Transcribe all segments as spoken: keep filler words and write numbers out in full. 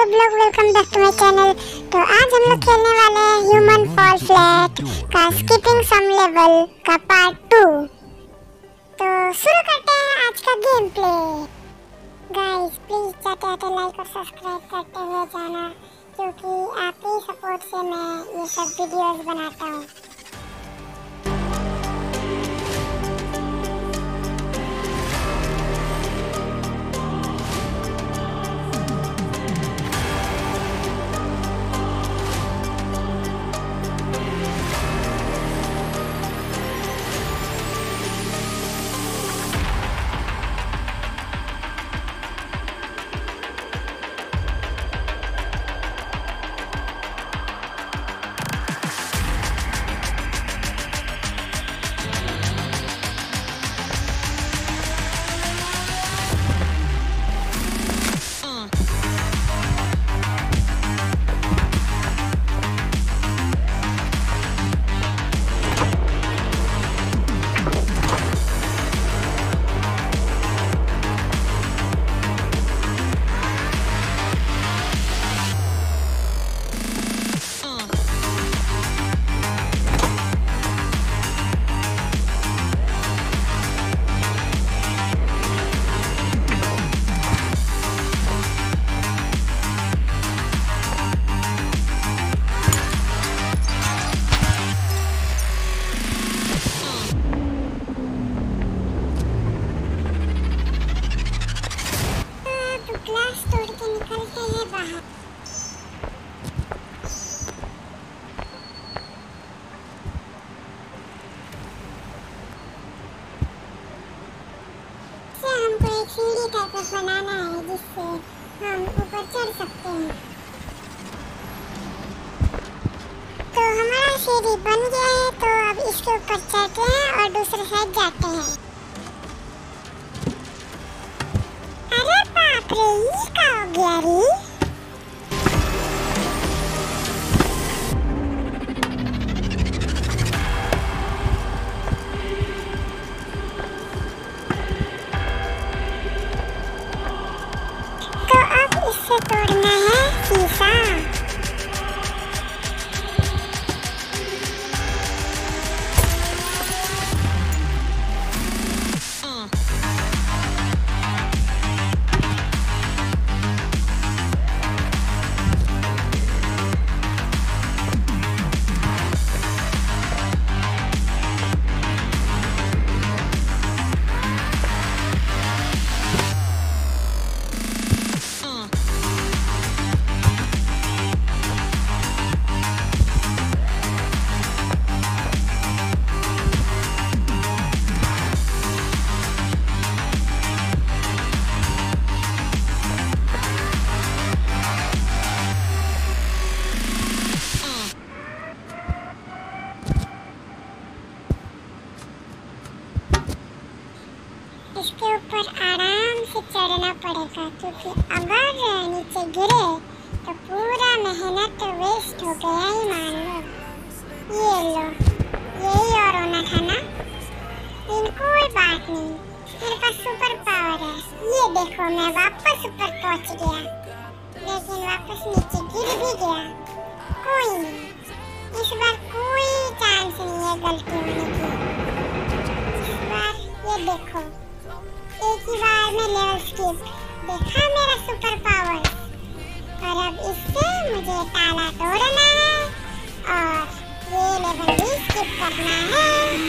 सब लोग, welcome back to my channel. तो आज हम लोग खेलने वाले हैं ह्यूमन फॉल फ्लैट का स्किपिंग सम लेवल का पार्ट टू। तो शुरू करते हैं आज का गेम प्ले। गाइस प्लीज जाते जाते लाइक और सब्सक्राइब करते हुए जाना, क्योंकि आपके सपोर्ट से मैं ये सब वीडियोस बनाता हूँ। ग्लास तोड़ के निकलते हैं बाहर। से हमको एक सीढ़ी टाइप का बनाना है जिससे हम ऊपर चढ़ सकते हैं। तो हमारा सीढ़ी बन गया है, तो अब इसके ऊपर चढ़ते हैं और दूसरे साइड जाते हैं। अरे बाप रे, ये क्या हो गया रे? तो अब इससे तोड़ना है शीशा। इसके ऊपर आराम से चढ़ना पड़ेगा, क्योंकि अगर नीचे गिरे तो पूरा मेहनत वेस्ट हो गया ही मान लो। ये लो, यही और होना था ना। लेकिन कोई बात नहीं, मेरे पास सुपर पावर है। ये देखो, मैं वापस ऊपर पहुंच गया, लेकिन वापस नीचे गिर भी गया। कोई नहीं, इस बार कोई चांस नहीं है गलती होने की। इस बार ये देखो, एक ही बार में लेवल स्किप। देखा मेरा सुपर पावर। और अब इससे मुझे ताला तोड़ना है और ये लेवल भी स्किप करना है।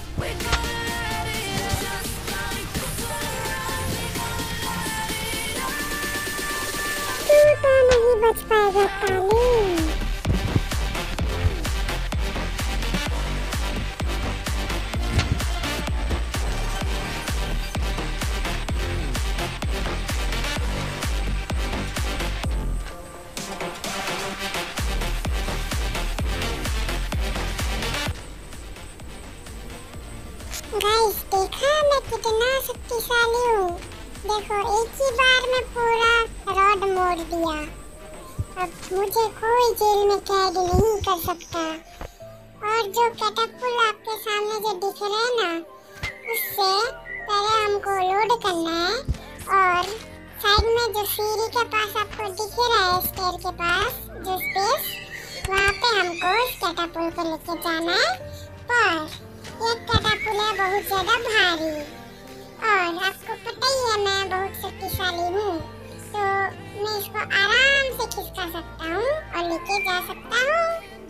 तू तो नहीं बच पाएगा ताली। गाइस, देखा मैं कितना शक्तिशाली हूँ। देखो, एक ही बार में पूरा रॉड मोड़ दिया। अब मुझे कोई जेल में कैद नहीं कर सकता। और जो कैटापुल आपके सामने जो दिख रहे हैं ना, उससे पहले हमको लोड करना है और साइड में जो सीढ़ी के पास आपको दिख रहा है, स्टेयर के पास जो स्पेस, वहाँ पे हमको इस कैटापुल को लेके जाना है। पर ये कैटापुल है बहुत ज्यादा भारी और आपको पता ही है मैं बहुत शक्तिशाली हूँ, तो मैं इसको आराम से खिसका सकता हूँ और लेके जा सकता हूँ।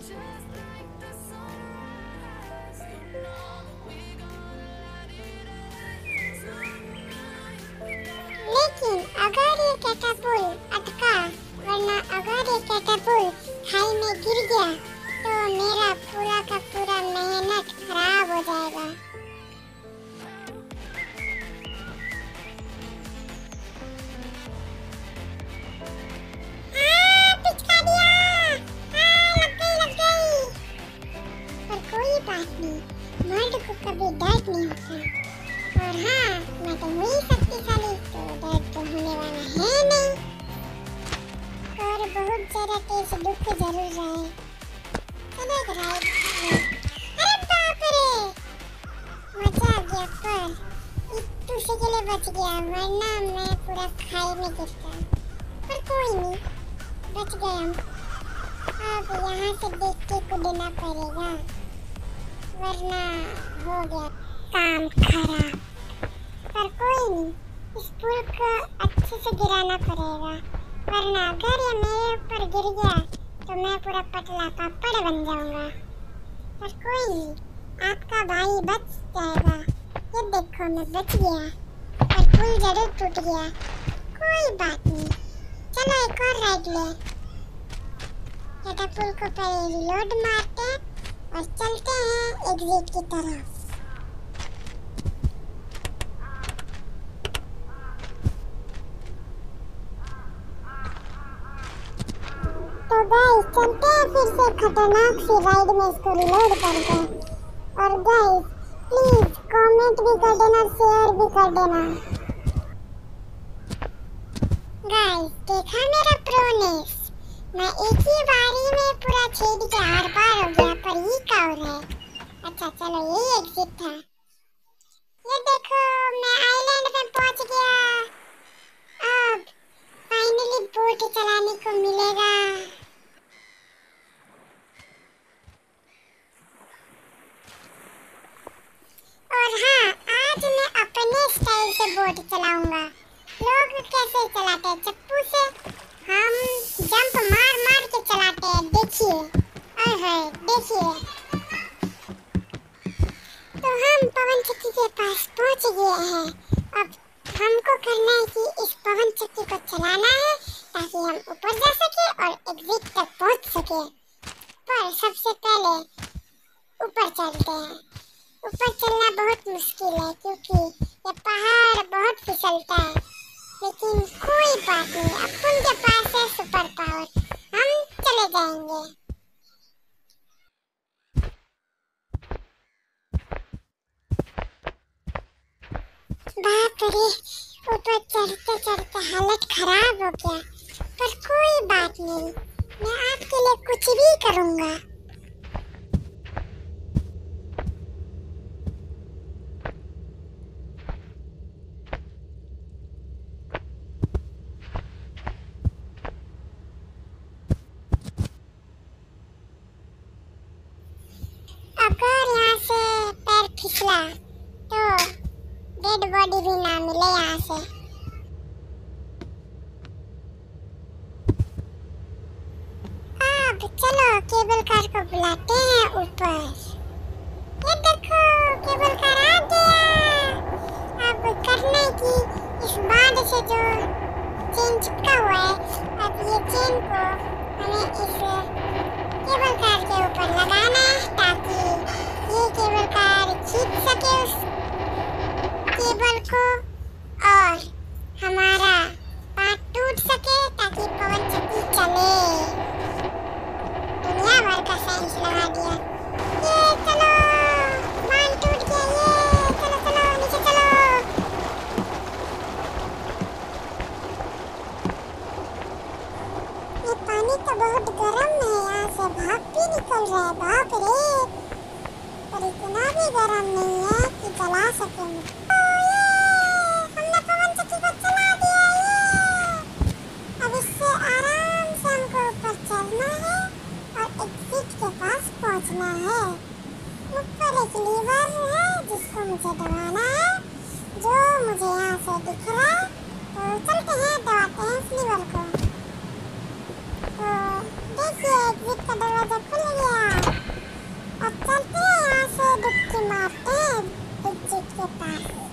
लेकिन अगर ये कैटापुल अटका, वरना अगर ये कैटापुल खाई में गिर गया तो मेरा पूरा का पूरा मेहनत खराब हो जाएगा। हाँ, पिचका दिया। हाँ, लग गई, लग गई। पर कोई बात नहीं, मर्द को कभी दर्द नहीं होता। और हाँ, मैं तो हुई शक्तिशाली, तो दर्द तो होने वाला है नहीं। और बहुत ज्यादा तेज दुख जरूर रहे। चलो ड्राइव। अरे बाप रे, मजा आ गया। पर इतने से के लिए बच गया, वरना मैं पूरा खाई में गिरता। पर कोई नहीं, बच गए हम। अब यहाँ से देख के कूदना पड़ेगा, वरना हो गया काम खराब। पर कोई नहीं, इस पुल को अच्छे से गिराना पड़ेगा, वरना अगर ये मेरे ऊपर गिर गया तो मैं पूरा पतला पापड़ बन जाऊंगा। पर कोई नहीं, आपका भाई बच जाएगा। ये देखो मैं बच गया, पर पुल जरूर टूट गया। कोई बात नहीं, चलो एक और राइड ले। कैटापुल को पहले रिलोड मारते और चलते हैं एग्जिट की तरफ। तो गाइस चलते हैं फिर से खतरनाक सी राइड में, इसको रिलोड करके। और गाइस प्लीज कमेंट भी कर देना, शेयर भी कर देना। गाइस देखा मेरा प्रोनेस, मैं एक ही बारी में पूरा छेद के आर पार हो गया। पर ये क्या हो रहा है? अच्छा चलो यही एग्जिट था। ये देखो मैं आइलैंड में पहुंच गया। अब फाइनली बोट चलाने को मिलेगा। और हाँ, आज मैं अपने स्टाइल से बोट चलाऊंगा। लोग कैसे चलाते हैं, चप्पू से, हम जंप मार मार के चलाते हैं। देखिए, अरे देखिए। तो हम पवन चक्की के पास पहुंच गए हैं। अब हमको करना है कि इस पवन चक्की को चलाना है ताकि हम ऊपर जा सके और एग्जिट तक पहुंच सके। पर सबसे पहले ऊपर चलते हैं। ऊपर चलना बहुत मुश्किल है क्योंकि ये पहाड़ बहुत फिसलता है, लेकिन कोई बात नहीं, अपन के पास है सुपर पावर, हम चले जाएंगे। बाप रे, ऊपर चढ़ते चढ़ते हालत खराब हो गया। पर कोई बात नहीं, मैं आपके लिए कुछ भी करूँगा। अगर यहाँ से पैर फिसला तो डेड बॉडी भी ना मिले यहाँ से। अब चलो केबल कार को बुलाते हैं ऊपर। ये देखो केबल कार आ गया। अब करना है कि इस बांध से जो चेन चिपका हुआ है, अब ये चेन को हमें इस केबल कार के ऊपर लगाना है ताकि ये केबल कार खींच सके उस केबल को और हमारा पार्ट टूट सके ताकि पवन चक्की चले। दुनिया भर का साइंस लगा दिया। ये चलो, बांध टूट गया। ये चलो चलो नीचे चलो। ये पानी तो बहुत गर्म है, यहाँ से भाप भी निकल रहा है। बाप रे, पर इतना भी गर्म नहीं है कि जला सके। हमने पवन चक्की को चला दिया। ये पहुंचना है। ऊपर एक लीवर है जिसको मुझे दबाना है, जो मुझे यहाँ से दिख रहा है। तो चलते हैं, दबाते हैं इस लीवर को। तो देखिए एग्जिट का दरवाजा खुल गया। अब चलते हैं यहाँ से, डुबकी मारते हैं एग्जिट के पास।